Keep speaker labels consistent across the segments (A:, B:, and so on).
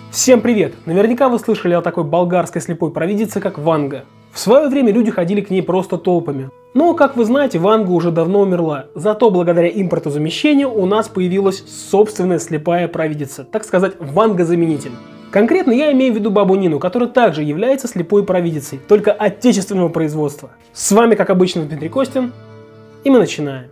A: Всем привет! Наверняка вы слышали о такой болгарской слепой провидице, как Ванга. В свое время люди ходили к ней просто толпами. Но, как вы знаете, Ванга уже давно умерла. Зато благодаря импортозамещению у нас появилась собственная слепая провидица, так сказать, Ванга-заменитель. Конкретно я имею в виду бабу Нину, которая также является слепой провидицей, только отечественного производства. С вами, как обычно, Дмитрий Костин, и мы начинаем.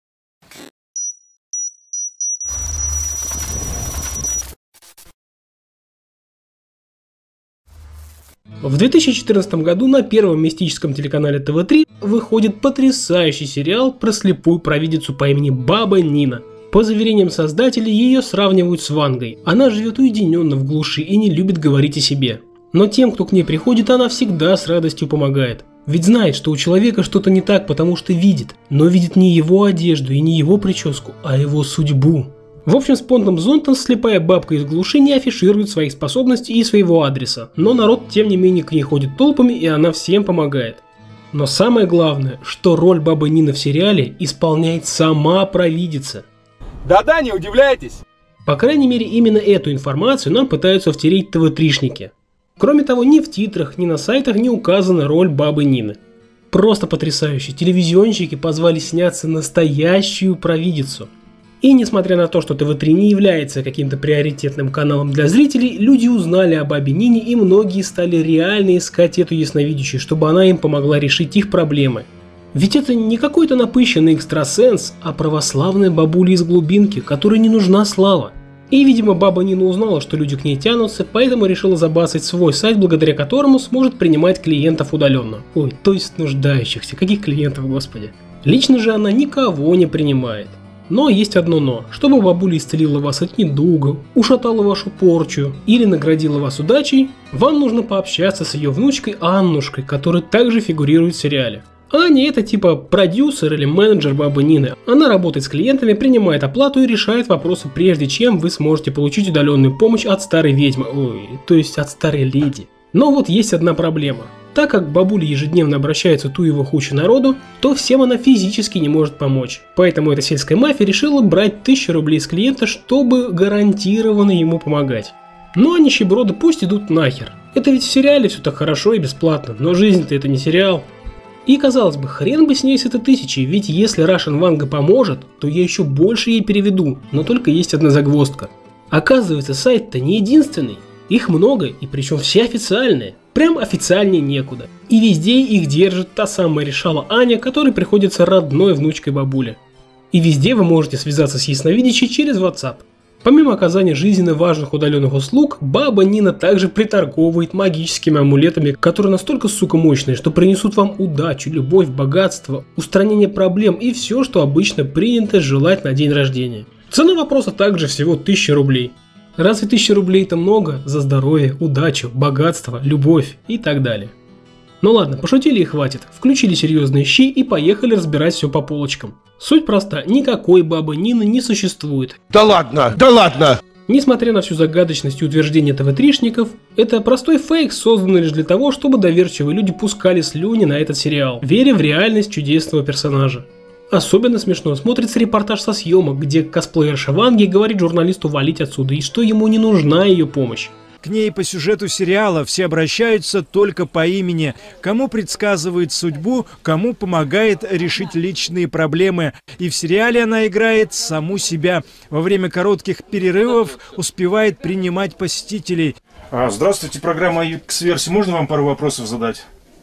A: В 2014 году на первом мистическом телеканале ТВ3 выходит потрясающий сериал про слепую провидицу по имени Баба Нина. По заверениям создателей, ее сравнивают с Вангой. Она живет уединенно в глуши и не любит говорить о себе. Но тем, кто к ней приходит, она всегда с радостью помогает. Ведь знает, что у человека что-то не так, потому что видит. Но видит не его одежду и не его прическу, а его судьбу. В общем, с понтом зонтом слепая бабка из глуши не афиширует своих способностей и своего адреса, но народ тем не менее к ней ходит толпами, и она всем помогает. Но самое главное, что роль бабы Нины в сериале исполняет сама провидица.
B: Да-да, не удивляйтесь!
A: По крайней мере, именно эту информацию нам пытаются втереть ТВ-тришники. Кроме того, ни в титрах, ни на сайтах не указана роль бабы Нины. Просто потрясающе, телевизионщики позвали сняться настоящую провидицу. И несмотря на то, что ТВ3 не является каким-то приоритетным каналом для зрителей, люди узнали о бабе Нине, и многие стали реально искать эту ясновидящую, чтобы она им помогла решить их проблемы. Ведь это не какой-то напыщенный экстрасенс, а православная бабуля из глубинки, которой не нужна слава. И, видимо, баба Нина узнала, что люди к ней тянутся, поэтому решила забасать свой сайт, благодаря которому сможет принимать клиентов удаленно. Ой, то есть нуждающихся. Каких клиентов, господи. Лично же она никого не принимает. Но есть одно но. Чтобы бабуля исцелила вас от недуга, ушатала вашу порчу или наградила вас удачей, вам нужно пообщаться с ее внучкой Аннушкой, которая также фигурирует в сериале. Аня это типа продюсер или менеджер бабы Нины. Она работает с клиентами, принимает оплату и решает вопросы, прежде чем вы сможете получить удаленную помощь от старой ведьмы, то есть от старой леди. Но вот есть одна проблема. Так как бабуля ежедневно обращается ту его хучу народу, то всем она физически не может помочь. Поэтому эта сельская мафия решила брать 1000 рублей с клиента, чтобы гарантированно ему помогать. Ну а нищеброды пусть идут нахер. Это ведь в сериале все так хорошо и бесплатно, но жизнь-то это не сериал. И казалось бы, хрен бы с ней с этой 1000, ведь если Russian Ванга поможет, то я еще больше ей переведу, но только есть одна загвоздка. Оказывается, сайт-то не единственный. Их много, и причем все официальные. Прям официальнее некуда. И везде их держит та самая решала Аня, которой приходится родной внучкой бабули. И везде вы можете связаться с ясновидящей через WhatsApp. Помимо оказания жизненно важных удаленных услуг, баба Нина также приторговывает магическими амулетами, которые настолько, сука, мощные, что принесут вам удачу, любовь, богатство, устранение проблем и все, что обычно принято желать на день рождения. Цена вопроса также всего 1000 рублей. Разве 1000 рублей это много за здоровье, удачу, богатство, любовь и так далее? Ну ладно, пошутили и хватит. Включили серьезные щи и поехали разбирать все по полочкам. Суть проста, никакой бабы Нины не существует.
B: Да ладно, да ладно!
A: Несмотря на всю загадочность и утверждения ТВ-тришников, это простой фейк, созданный лишь для того, чтобы доверчивые люди пускали слюни на этот сериал, веря в реальность чудесного персонажа. Особенно смешно смотрится репортаж со съемок, где косплеерша Ванги говорит журналисту валить отсюда и что ему не нужна ее помощь.
C: К ней по сюжету сериала все обращаются только по имени, кому предсказывает судьбу, кому помогает решить личные проблемы. И в сериале она играет саму себя. Во время коротких перерывов успевает принимать посетителей.
D: Здравствуйте, программа X-версия. Можно вам пару вопросов задать?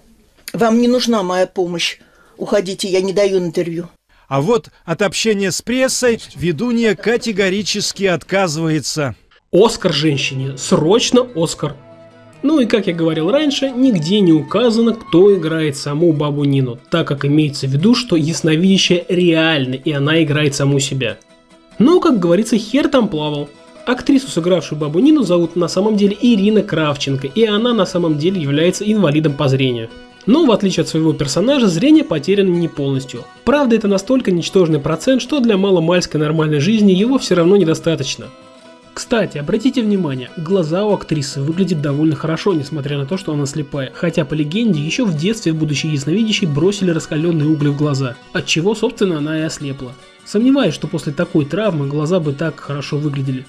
E: Вам не нужна моя помощь. Уходите, я не даю интервью.
C: А вот от общения с прессой ведунья категорически отказывается.
A: Оскар женщине, срочно Оскар. Ну и как я говорил раньше, нигде не указано, кто играет саму бабу Нину, так как имеется в виду, что ясновидящая реальна и она играет саму себя. Но, как говорится, хер там плавал. Актрису, сыгравшую бабу Нину, зовут на самом деле Ирина Кравченко, и она на самом деле является инвалидом по зрению. Но в отличие от своего персонажа, зрение потеряно не полностью. Правда, это настолько ничтожный процент, что для маломальской нормальной жизни его все равно недостаточно. Кстати, обратите внимание, глаза у актрисы выглядят довольно хорошо, несмотря на то, что она слепая. Хотя, по легенде, еще в детстве будущей ясновидящей бросили раскаленные угли в глаза, от чего, собственно, она и ослепла. Сомневаюсь, что после такой травмы глаза бы так хорошо выглядели.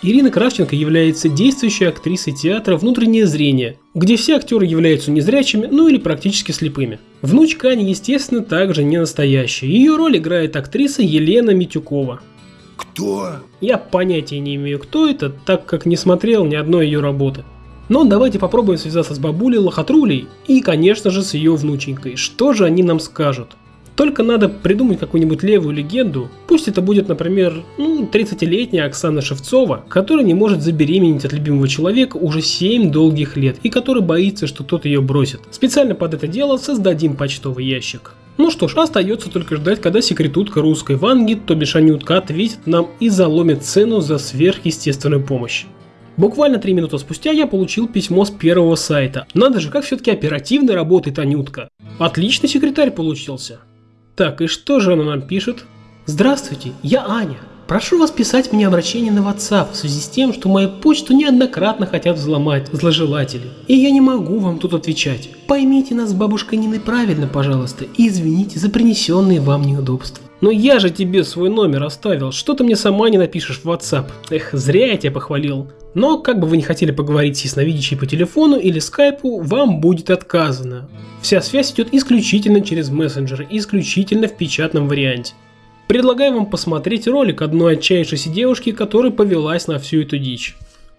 A: Ирина Кравченко является действующей актрисой театра «Внутреннее зрение», где все актеры являются незрячими, ну или практически слепыми. Внучка Ани, естественно, также не настоящая. Ее роль играет актриса Елена Митюкова.
B: Кто?
A: Я понятия не имею, кто это, так как не смотрел ни одной ее работы. Но давайте попробуем связаться с бабулей Лохотрулей и, конечно же, с ее внученькой. Что же они нам скажут? Только надо придумать какую-нибудь левую легенду. Пусть это будет, например, 30-летняя Оксана Шевцова, которая не может забеременеть от любимого человека уже 7 долгих лет и которая боится, что тот ее бросит. Специально под это дело создадим почтовый ящик. Ну что ж, остается только ждать, когда секретутка русской Ванги, то бишь Анютка, ответит нам и заломит цену за сверхъестественную помощь. Буквально 3 минуты спустя я получил письмо с первого сайта. Надо же, как все-таки оперативно работает Анютка. Отличный секретарь получился. Так, и что же она нам пишет? Здравствуйте, я Аня. Прошу вас писать мне обращение на WhatsApp в связи с тем, что мою почту неоднократно хотят взломать зложелатели. И я не могу вам тут отвечать. Поймите нас с бабушкой Ниной правильно, пожалуйста, и извините за принесенные вам неудобства. Но я же тебе свой номер оставил, что ты мне сама не напишешь в WhatsApp? Эх, зря я тебя похвалил. Но как бы вы не хотели поговорить с ясновидящей по телефону или скайпу, вам будет отказано. Вся связь идет исключительно через мессенджеры, исключительно в печатном варианте. Предлагаю вам посмотреть ролик одной отчаявшейся девушки, которая повелась на всю эту дичь.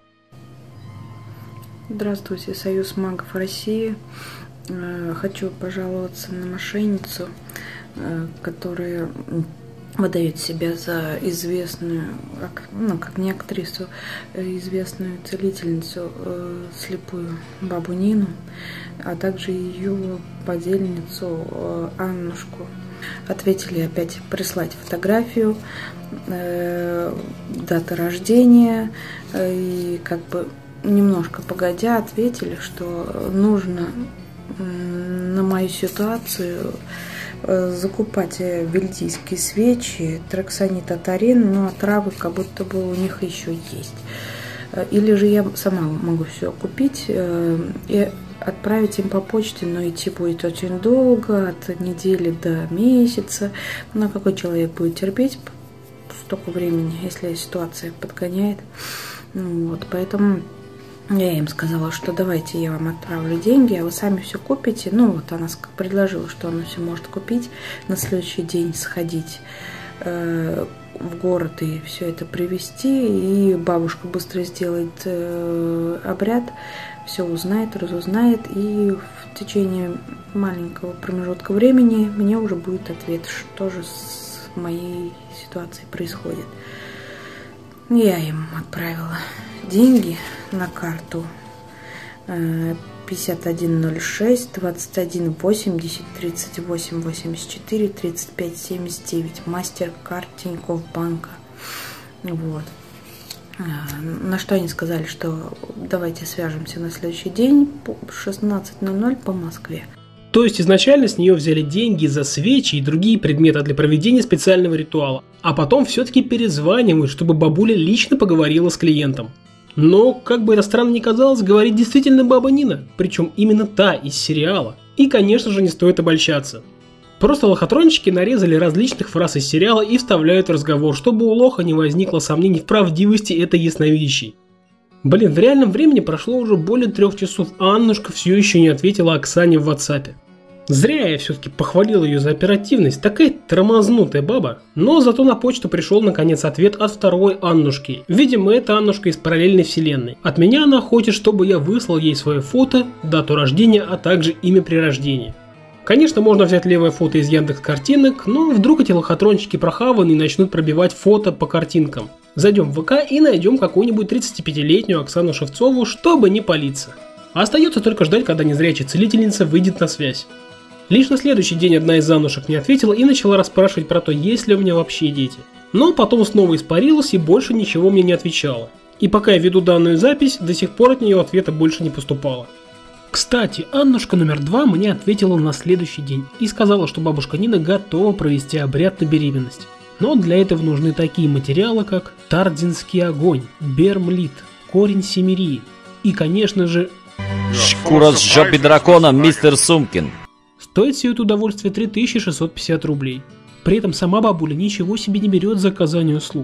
F: Здравствуйте, Союз магов России. Хочу пожаловаться на мошенницу, которая выдает себя за известную, как не актрису, известную целительницу, слепую бабу Нину, а также ее подельницу Аннушку. Ответили опять прислать фотографию, дата рождения, и как бы немножко погодя ответили, что нужно на мою ситуацию закупать вельдийские свечи, траксонит-атарин, но травы как будто бы у них еще есть. Или же я сама могу все купить и отправить им по почте, но идти будет очень долго, от недели до месяца. Но какой человек будет терпеть столько времени, если ситуация подгоняет? Вот, поэтому я им сказала, что давайте я вам отправлю деньги, а вы сами все купите. Ну вот она предложила, что она все может купить, на следующий день сходить в город и все это привезти, и бабушка быстро сделает обряд, все узнает, разузнает, и в течение маленького промежутка времени мне уже будет ответ, что же с моей ситуацией происходит. Я им отправила деньги на карту 5106 21 80 38 84 35 79 MasterCard Тинькофф банка. Вот. На что они сказали, что давайте свяжемся на следующий день в 16:00 по Москве.
A: То есть изначально с нее взяли деньги за свечи и другие предметы для проведения специального ритуала, а потом все-таки перезванивают, чтобы бабуля лично поговорила с клиентом. Но, как бы это странно ни казалось, говорит действительно баба Нина, причем именно та из сериала. И, конечно же, не стоит обольщаться. Просто лохотронщики нарезали различных фраз из сериала и вставляют в разговор, чтобы у лоха не возникло сомнений в правдивости этой ясновидящей. Блин, в реальном времени прошло уже более 3 часов, а Аннушка все еще не ответила Оксане в WhatsApp. Зря я все-таки похвалил ее за оперативность, такая тормознутая баба. Но зато на почту пришел наконец ответ от второй Аннушки. Видимо, это Аннушка из параллельной вселенной. От меня она хочет, чтобы я выслал ей свое фото, дату рождения, а также имя при рождении. Конечно, можно взять левое фото из Яндекс.Картинок, но вдруг эти лохотрончики прохаваны и начнут пробивать фото по картинкам. Зайдем в ВК и найдем какую-нибудь 35-летнюю Оксану Шевцову, чтобы не палиться. Остается только ждать, когда незрячая целительница выйдет на связь. Лишь на следующий день одна из Аннушек не ответила и начала расспрашивать про то, есть ли у меня вообще дети. Но потом снова испарилась и больше ничего мне не отвечала. И пока я веду данную запись, до сих пор от нее ответа больше не поступало. Кстати, Аннушка номер 2 мне ответила на следующий день и сказала, что бабушка Нина готова провести обряд на беременность. Но для этого нужны такие материалы, как Тардинский огонь, Бермлит, корень семерии и, конечно же,
G: шкура с жопы дракона, мистер Сумкин.
A: Стоит все это удовольствие 3650 рублей. При этом сама бабуля ничего себе не берет за оказание услуг.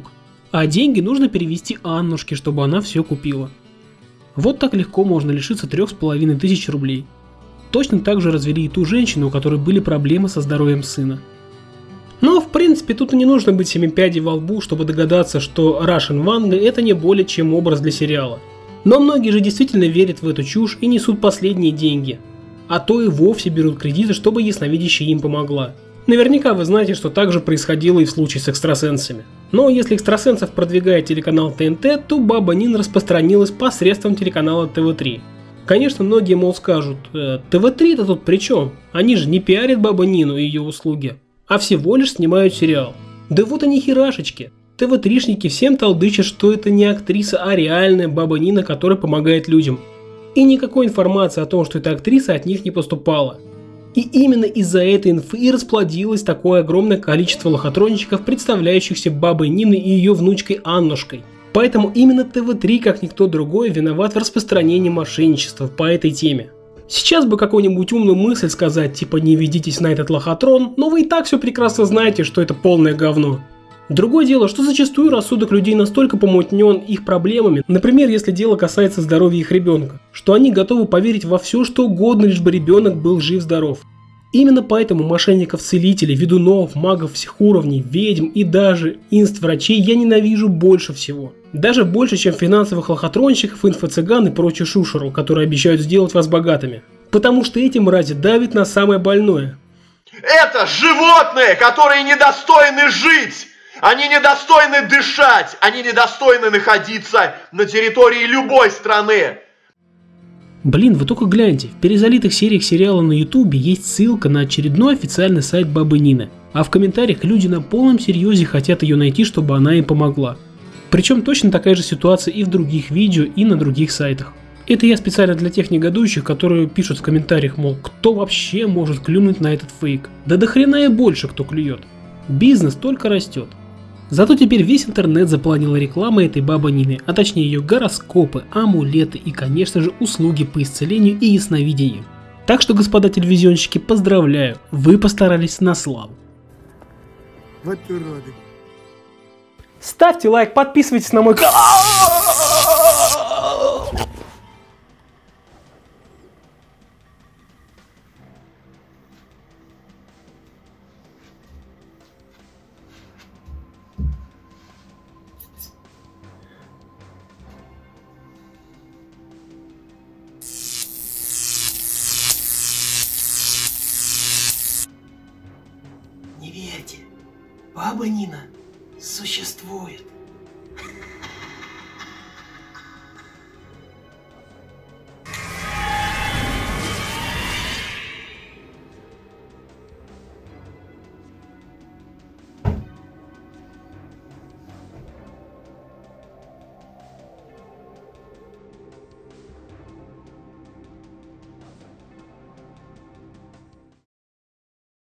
A: А деньги нужно перевести Аннушке, чтобы она все купила. Вот так легко можно лишиться 3500 рублей. Точно так же развели и ту женщину, у которой были проблемы со здоровьем сына. Но в принципе тут и не нужно быть 7 пядей во лбу, чтобы догадаться, что Russian Ванга это не более чем образ для сериала. Но многие же действительно верят в эту чушь и несут последние деньги. А то и вовсе берут кредиты, чтобы ясновидящая им помогла. Наверняка вы знаете, что так же происходило и в случае с экстрасенсами. Но если экстрасенсов продвигает телеканал ТНТ, то Баба Нина распространилась посредством телеканала ТВ3. Конечно, многие, мол, скажут, ТВ3-то тут при чем? Они же не пиарят Бабу Нину и ее услуги, а всего лишь снимают сериал. Да вот они херашечки. ТВ3-шники всем толдычат, что это не актриса, а реальная Баба Нина, которая помогает людям. И никакой информации о том, что это актриса, от них не поступало. И именно из-за этой инфы и расплодилось такое огромное количество лохотронщиков, представляющихся Бабой Ниной и ее внучкой Аннушкой. Поэтому именно ТВ3, как никто другой, виноват в распространении мошенничества по этой теме. Сейчас бы какую-нибудь умную мысль сказать, типа не ведитесь на этот лохотрон, но вы и так все прекрасно знаете, что это полное говно. Другое дело, что зачастую рассудок людей настолько помутнен их проблемами, например, если дело касается здоровья их ребенка, что они готовы поверить во все, что угодно, лишь бы ребенок был жив-здоров. Именно поэтому мошенников-целителей, ведунов, магов всех уровней, ведьм и даже инст-врачей я ненавижу больше всего. Даже больше, чем финансовых лохотронщиков, инфо-цыган и прочую шушеру, которые обещают сделать вас богатыми. Потому что эти мрази давят на самое больное.
H: Это животные, которые недостойны жить! Они недостойны дышать! Они недостойны находиться на территории любой страны!
A: Блин, вы только гляньте, в перезалитых сериях сериала на ютубе есть ссылка на очередной официальный сайт Бабы Нины, а в комментариях люди на полном серьезе хотят ее найти, чтобы она им помогла. Причем точно такая же ситуация и в других видео, и на других сайтах. Это я специально для тех негодующих, которые пишут в комментариях, мол, кто вообще может клюнуть на этот фейк? Да до хрена и больше кто клюет. Бизнес только растет. Зато теперь весь интернет заполонила реклама этой Бабы Нины, а точнее ее гороскопы, амулеты и, конечно же, услуги по исцелению и ясновидению. Так что, господа телевизионщики, поздравляю, вы постарались на славу.
I: Вот уроды.
A: Ставьте лайк, подписывайтесь на мой канал.
J: Не верьте, Баба Нина существует.